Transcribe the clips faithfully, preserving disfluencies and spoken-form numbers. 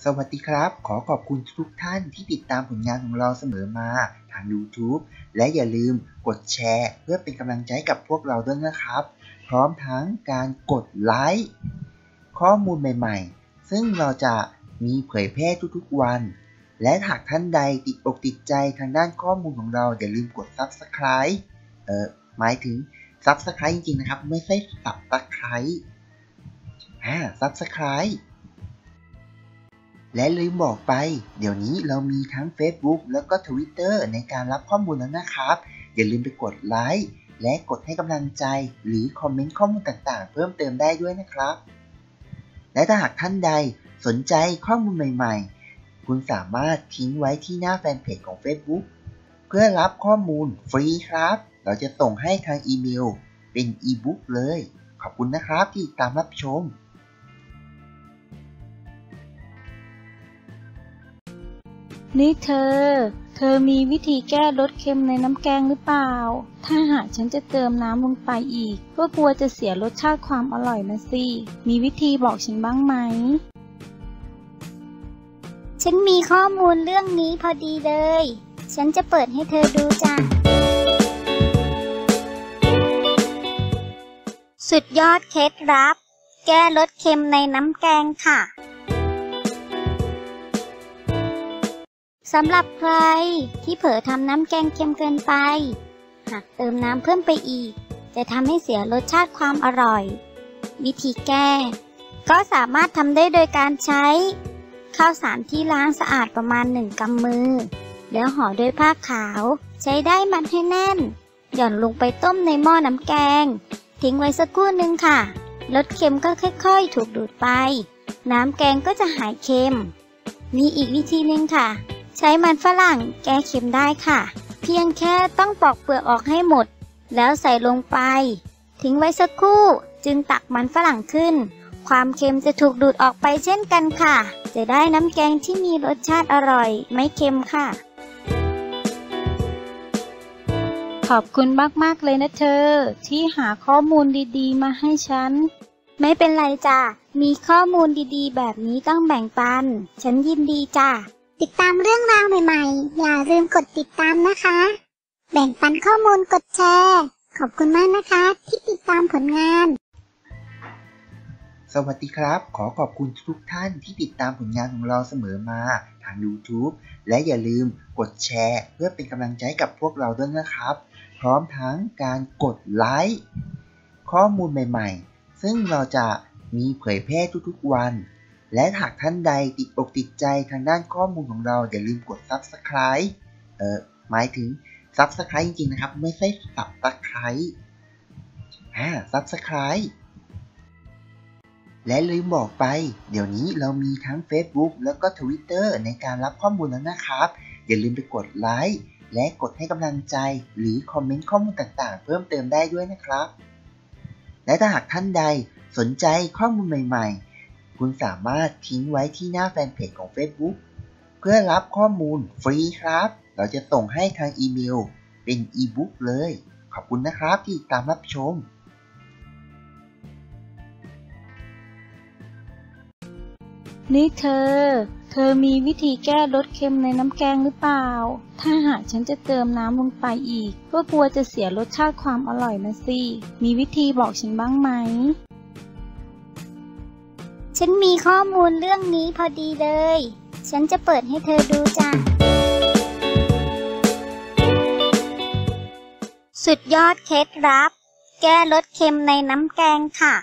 สวัสดีครับขอขอบคุณทุกท่านที่ติดตามผลงานของเราเสมอมาทาง YouTube และอย่าลืมกดแชร์เพื่อเป็นกำลังใจกับพวกเราด้วยนะครับพร้อมทั้งการกดไลค์ข้อมูลใหม่ๆซึ่งเราจะมีเผยแพร่ทุกๆวันและหากท่านใดติดอกติดใจทางด้านข้อมูลของเราอย่าลืมกด Subscribe เอ่อหมายถึง Subscribe จริงๆนะครับไม่ใช่ Subscribe อ่า Subscribeและลืมบอกไปเดี๋ยวนี้เรามีทั้ง Facebook แล้วก็ Twitter ในการรับข้อมูลแล้วนะครับอย่าลืมไปกดไลค์และกดให้กำลังใจหรือคอมเมนต์ข้อมูลต่างๆเพิ่มเติมได้ด้วยนะครับและถ้าหากท่านใดสนใจข้อมูลใหม่ๆคุณสามารถทิ้งไว้ที่หน้าแฟนเพจของ Facebook เพื่อรับข้อมูลฟรีครับเราจะส่งให้ทางอีเมลเป็นอีบุ๊กเลยขอบคุณนะครับที่ตามรับชมนี่เธอ เธอมีวิธีแก้รสเค็มในน้ำแกงหรือเปล่า ถ้าหากฉันจะเติมน้ำลงไปอีกก็กลัวจะเสียรสชาติความอร่อยนะสิ มีวิธีบอกฉันบ้างไหมฉันมีข้อมูลเรื่องนี้พอดีเลย ฉันจะเปิดให้เธอดูจ้ะ สุดยอดเคล็ดลับ แก้รสเค็มในน้ำแกงค่ะสำหรับใครที่เผลอทำน้ำแกงเค็มเกินไปหากเติมน้ำเพิ่มไปอีกจะทำให้เสียรสชาติความอร่อยวิธีแก้ก็สามารถทำได้โดยการใช้ข้าวสารที่ล้างสะอาดประมาณหนึ่งกำมือแล้วห่อด้วยผ้าขาวใช้ได้มัดให้แน่นหย่อนลงไปต้มในหม้อน้ำแกงทิ้งไว้สักครู่หนึ่งค่ะรสเค็มก็ค่อยๆถูกดูดไปน้ำแกงก็จะหายเค็มมีอีกวิธีหนึ่งค่ะใช้มันฝรั่งแก้เค็มได้ค่ะเพียงแค่ต้องปอกเปลือกออกให้หมดแล้วใส่ลงไปทิ้งไว้สักครู่จึงตักมันฝรั่งขึ้นความเค็มจะถูกดูดออกไปเช่นกันค่ะจะได้น้ำแกงที่มีรสชาติอร่อยไม่เค็มค่ะขอบคุณมากๆเลยนะเธอที่หาข้อมูลดีๆมาให้ฉันไม่เป็นไรจ้ะมีข้อมูลดีๆแบบนี้ต้องแบ่งปันฉันยินดีจ้ะติดตามเรื่องราวใหม่ๆอย่าลืมกดติดตามนะคะแบ่งปันข้อมูลกดแชร์ขอบคุณมากนะคะที่ติดตามผลงานสวัสดีครับขอขอบคุณทุกท่านที่ติดตามผลงานของเราเสมอมาทาง YouTube และอย่าลืมกดแชร์เพื่อเป็นกำลังใจกับพวกเราด้วยนะครับพร้อมทั้งการกดไลค์ข้อมูลใหม่ๆซึ่งเราจะมีเผยแพร่ทุกๆวันและหากท่านใดติดอกติดใจทางด้านข้อมูลของเราอย่าลืมกด Subscribe เอ่อหมายถึง Subscribe จริงๆนะครับไม่ใช่ Subscribe อ่า Subscribe และลืมบอกไปเดี๋ยวนี้เรามีทั้ง Facebook แล้วก็ Twitter ในการรับข้อมูลแล้วนะครับอย่าลืมไปกดไลค์และกดให้กำลังใจหรือคอมเมนต์ข้อมูลต่างๆเพิ่มเติมได้ด้วยนะครับและถ้าหากท่านใดสนใจข้อมูลใหม่ๆคุณสามารถทิ้งไว้ที่หน้าแฟนเพจของ Facebook เพื่อรับข้อมูลฟรีครับเราจะส่งให้ทางอีเมลเป็นอีบุ๊กเลยขอบคุณนะครับที่ตามรับชมนี่เธอ เธอมีวิธีแก้รสเค็มในน้ำแกงหรือเปล่า ถ้าหากฉันจะเติมน้ำลงไปอีกก็กลัวจะเสียรสชาติความอร่อยนะสิ มีวิธีบอกฉันบ้างไหมฉันมีข้อมูลเรื่องนี้พอดีเลยฉันจะเปิดให้เธอดูจ้ะสุดยอดเคล็ดลับแก้รสเค็มในน้ำแกงค่ะ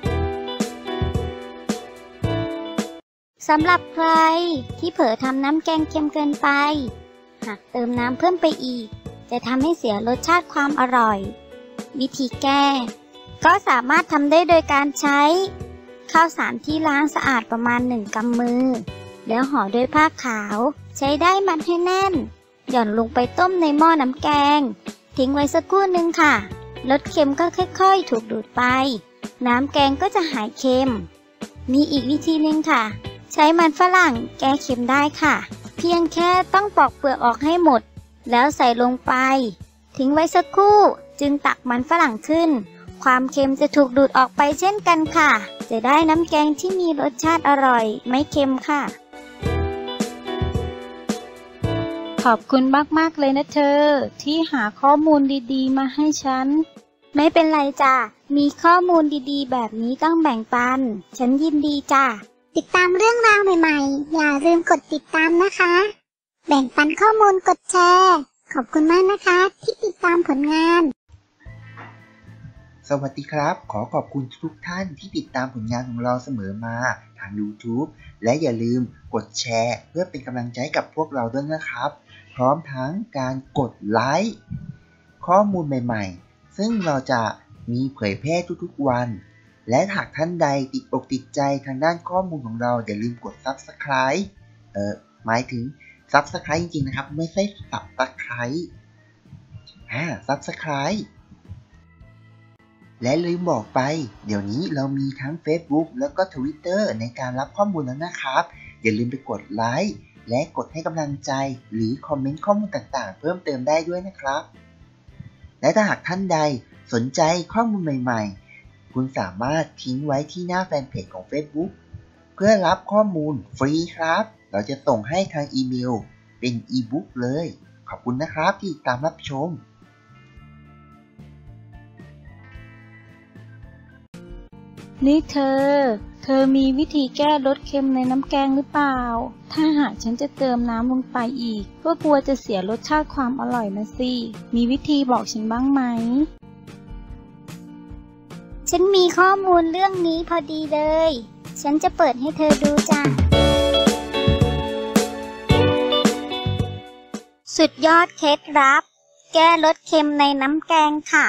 สำหรับใครที่เผลอทำน้ำแกงเค็มเกินไปหากเติมน้ำเพิ่มไปอีกจะทำให้เสียรสชาติความอร่อยวิธีแก้ก็สามารถทำได้โดยการใช้ข้าวสารที่ล้างสะอาดประมาณหนึ่งกำมือแล้วห่อด้วยผ้าขาวใช้ได้มัดให้แน่นหย่อนลงไปต้มในหม้อน้ำแกงทิ้งไว้สักครู่หนึ่งค่ะรสเค็มก็ค่อยๆถูกดูดไปน้ำแกงก็จะหายเค็มมีอีกวิธีหนึ่งค่ะใช้มันฝรั่งแก้เค็มได้ค่ะเพียงแค่ต้องปอกเปลือกออกให้หมดแล้วใส่ลงไปทิ้งไว้สักครู่จึงตักมันฝรั่งขึ้นความเค็มจะถูกดูดออกไปเช่นกันค่ะจะได้น้ำแกงที่มีรสชาติอร่อยไม่เค็มค่ะขอบคุณมากๆเลยนะเธอที่หาข้อมูลดีๆมาให้ฉันไม่เป็นไรจ้ะมีข้อมูลดีๆแบบนี้ต้องแบ่งปันฉันยินดีจ้ะติดตามเรื่องราวใหม่ๆอย่าลืมกดติดตามนะคะแบ่งปันข้อมูลกดแชร์ขอบคุณมากนะคะที่ติดตามผลงานสวัสดีครับขอขอบคุณทุกท่านที่ติดตามผลงานของเราเสมอมาทาง YouTube และอย่าลืมกดแชร์เพื่อเป็นกำลังใจกับพวกเราด้วยนะครับพร้อมทั้งการกดไลค์ข้อมูลใหม่ๆซึ่งเราจะมีเผยแพร่ทุกๆวันและหากท่านใดติดอกติดใจทางด้านข้อมูลของเราอย่าลืมกด Subscribe เอ่อหมายถึง Subscribe จริงๆนะครับไม่ใช่ Subscribe อ่า Subscribe และลืมบอกไปเดี๋ยวนี้เรามีทั้ง Facebook แล้วก็ Twitter ในการรับข้อมูลแล้วนะครับอย่าลืมไปกดไลค์และกดให้กำลังใจหรือคอมเมนต์ข้อมูลต่างๆเพิ่มเติมได้ด้วยนะครับและถ้าหากท่านใดสนใจข้อมูลใหม่ๆคุณสามารถทิ้งไว้ที่หน้าแฟนเพจของ Facebook เพื่อรับข้อมูลฟรีครับเราจะส่งให้ทางอีเมลเป็นอีบุ๊กเลยขอบคุณนะครับที่ตามรับชมนี่เธอ เธอมีวิธีแก้รสเค็มในน้ำแกงหรือเปล่า ถ้าหากฉันจะเติมน้ำลงไปอีกก็กลัวจะเสียรสชาติความอร่อยนะสิ มีวิธีบอกฉันบ้างไหมฉันมีข้อมูลเรื่องนี้พอดีเลย ฉันจะเปิดให้เธอดูจ้ะ สุดยอดเคล็ดลับ แก้รสเค็มในน้ำแกงค่ะ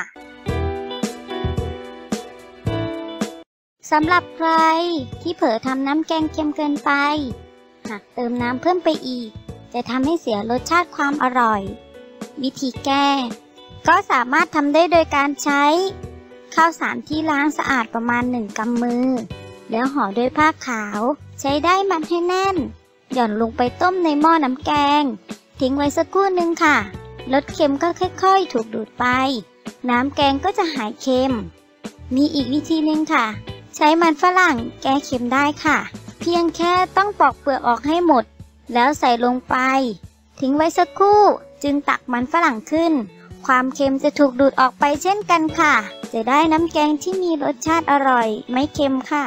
สำหรับใครที่เผลอทำน้ำแกงเค็มเกินไปหากเติมน้ำเพิ่มไปอีกจะทำให้เสียรสชาติความอร่อย วิธีแก้ก็สามารถทำได้โดยการใช้ข้าวสารที่ล้างสะอาดประมาณหนึ่งกำมือแล้วห่อด้วยผ้าขาวใช้ได้มัดให้แน่นหย่อนลงไปต้มในหม้อน้ำแกงทิ้งไว้สักครู่หนึ่งค่ะรสเค็มก็ค่อยๆถูกดูดไปน้ำแกงก็จะหายเค็มมีอีกวิธีหนึ่งค่ะใช้มันฝรั่งแก้เค็มได้ค่ะเพียงแค่ต้องปอกเปลือกออกให้หมดแล้วใส่ลงไปทิ้งไว้สักครู่จึงตักมันฝรั่งขึ้นความเค็มจะถูกดูดออกไปเช่นกันค่ะจะได้น้ำแกงที่มีรสชาติอร่อยไม่เค็มค่ะ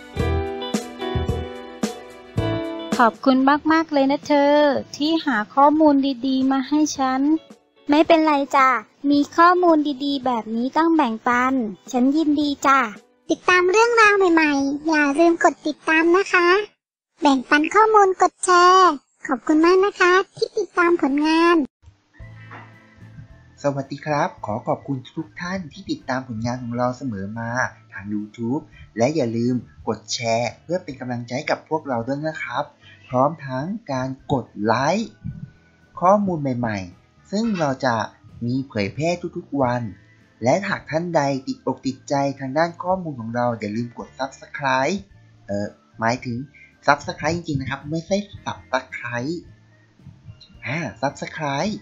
ขอบคุณมากๆเลยนะเธอที่หาข้อมูลดีๆมาให้ฉันไม่เป็นไรจ้ะมีข้อมูลดีๆแบบนี้ต้องแบ่งปันฉันยินดีจ้ะติดตามเรื่องราวใหม่ๆอย่าลืมกดติดตามนะคะแบ่งปันข้อมูลกดแชร์ขอบคุณมากนะคะที่ติดตามผลงานสวัสดีครับขอขอบคุณทุกท่านที่ติดตามผลงานของเราเสมอมาทาง YouTube และอย่าลืมกดแชร์เพื่อเป็นกำลังใจกับพวกเราด้วยนะครับพร้อมทั้งการกดไลค์ข้อมูลใหม่ๆซึ่งเราจะมีเผยแพร่ทุกๆวันและหากท่านใดติดอกติดใจทางด้านข้อมูลของเราอย่าลืมกด Subscribe เอ่อหมายถึง Subscribe จริงๆนะครับไม่ใช่ Subscribe อ่า Subscribe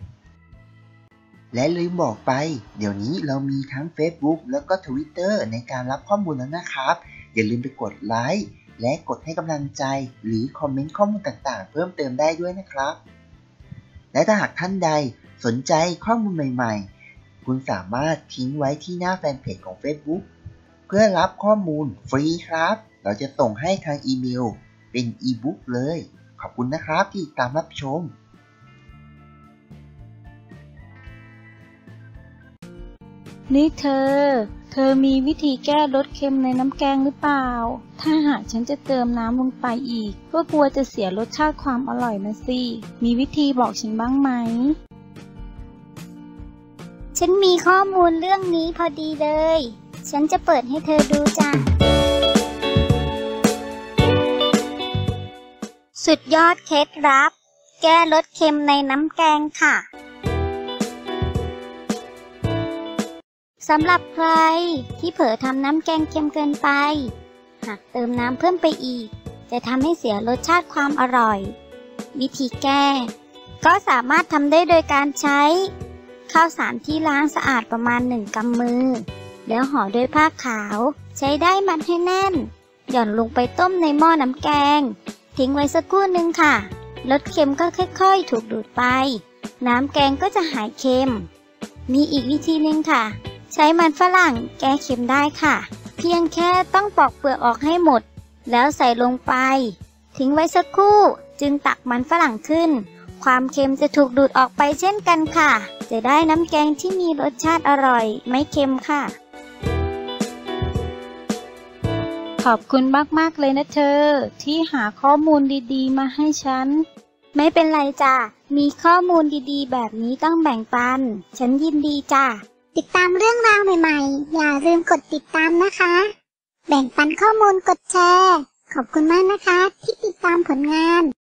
และลืมบอกไปเดี๋ยวนี้เรามีทั้ง Facebook แล้วก็ Twitter ในการรับข้อมูลแล้วนะครับอย่าลืมไปกดไลค์และกดให้กำลังใจหรือคอมเมนต์ข้อมูลต่างๆเพิ่มเติมได้ด้วยนะครับและถ้าหากท่านใดสนใจข้อมูลใหม่ๆคุณสามารถทิ้งไว้ที่หน้าแฟนเพจของ Facebook เพื่อรับข้อมูลฟรีครับเราจะส่งให้ทางอีเมลเป็นอีบุ๊กเลยขอบคุณนะครับที่ตามรับชมนี่เธอ เธอมีวิธีแก้รสเค็มในน้ำแกงหรือเปล่า ถ้าหากฉันจะเติมน้ำลงไปอีกก็กลัวจะเสียรสชาติความอร่อยนะสิ มีวิธีบอกฉันบ้างไหมฉันมีข้อมูลเรื่องนี้พอดีเลย ฉันจะเปิดให้เธอดูจ้ะ สุดยอดเคล็ดลับ แก้รสเค็มในน้ำแกงค่ะสำหรับใครที่เผลอทำน้ำแกงเค็มเกินไปหากเติมน้ำเพิ่มไปอีกจะทำให้เสียรสชาติความอร่อย วิธีแก้ก็สามารถทำได้โดยการใช้ข้าวสารที่ล้างสะอาดประมาณหนึ่งกำมือแล้วห่อด้วยผ้าขาวใช้ได้มัดให้แน่นหย่อนลงไปต้มในหม้อน้ำแกงทิ้งไว้สักครู่หนึ่งค่ะรสเค็มก็ค่อยๆถูกดูดไปน้ำแกงก็จะหายเค็มมีอีกวิธีหนึ่งค่ะใช้มันฝรั่งแก้เค็มได้ค่ะเพียงแค่ต้องปอกเปลือกออกให้หมดแล้วใส่ลงไปทิ้งไว้สักครู่จึงตักมันฝรั่งขึ้นความเค็มจะถูกดูดออกไปเช่นกันค่ะจะได้น้ำแกงที่มีรสชาติอร่อยไม่เค็มค่ะขอบคุณมากๆเลยนะเธอที่หาข้อมูลดีๆมาให้ฉันไม่เป็นไรจ้ะมีข้อมูลดีๆแบบนี้ต้องแบ่งปันฉันยินดีจ้ะติดตามเรื่องราวใหม่ๆอย่าลืมกดติดตามนะคะแบ่งปันข้อมูลกดแชร์ขอบคุณมากนะคะที่ติดตามผลงาน